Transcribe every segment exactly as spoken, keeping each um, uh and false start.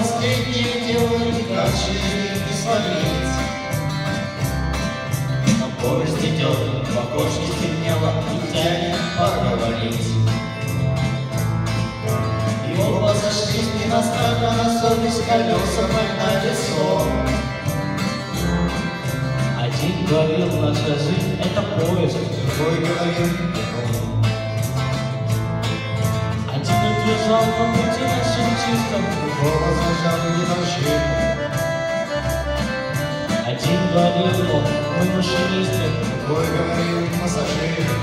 последнее дело, никак через них не смотреть. Но поезд идет, в окошке стемнело, и тянет поговорить. И оба сошлись не на страх, а на совесть, колеса погнали сон. Один говорил, наша жизнь — это поезд, другой говорил — бегом. Один утверждал на пути нашим чистым, другого зажал не ножи. Один говорил, он, мы машинисты, другой говорил — пассажиры.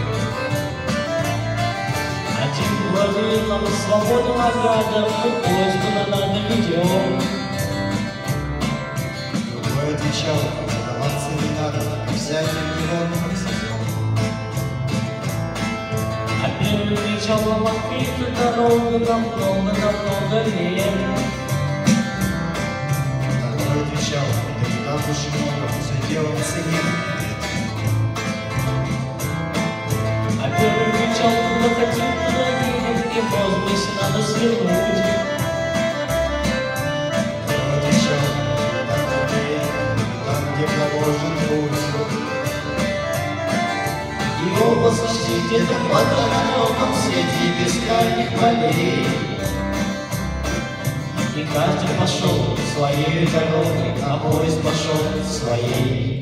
Один говорил, нам свободу награда, мы поезд куда надо ведем. Другой отвечал, задаваться не надо, взять и не надо, как сойдем. А первый кричал, нам открыта дорога, нам много-намного лет. Второй отвечал, да не так уж и много, за делом цене нет. А первый кричал, куда хотим, туда едем, и в воздухе надо свернуть. Второй отвечал, так быстрее, там, где положен путь. И оба сошли где-то под дорогом свете и бескрайних полей. И каждый пошел своей дорогой, а поезд пошел своей.